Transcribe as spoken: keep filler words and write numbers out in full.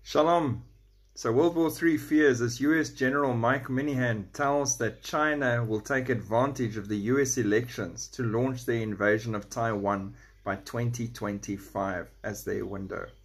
Shalom. So World War Three fears as U S General Mike Minihan tells that China will take advantage of the U S elections to launch their invasion of Taiwan by twenty twenty-five as their window.